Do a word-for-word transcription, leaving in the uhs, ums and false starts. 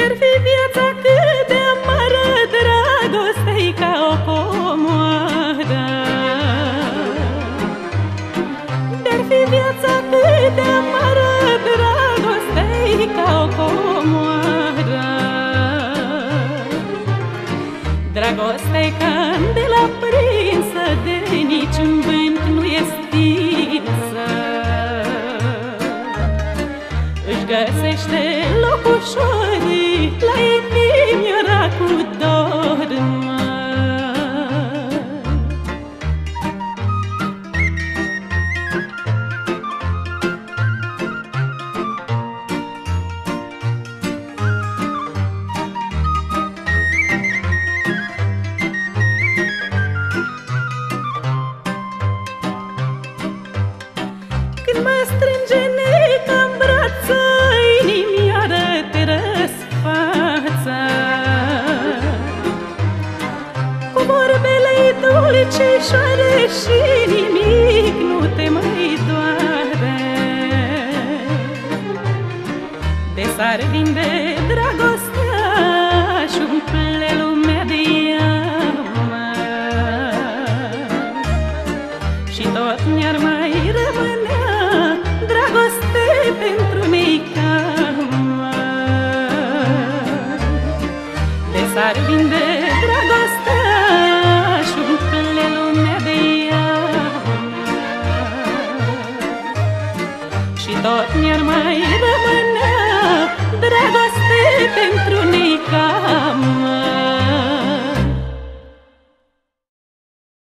De-ar fi viața cât de amară, dragoste-i ca o comoară. De-ar fi viața cât de amară, dragoste-i ca o comoară. Dragoste-i candela prinsă, de niciun vânt nu e stinsă. Își găsește loc ușor la inimioara cu dor, măi. Când mă strânge neca-n brață, inimioară te răsfață. Cu vorbele-i dulcișoare și nimic nu te mai doare. De s-ar vinde dragostea și umple lumea de ea, și tot mi-ar mai rămânea dragoste pentru neica, de s-ar vinde dragostea și umple lumea de ea, și tot mi-ar mai rămânea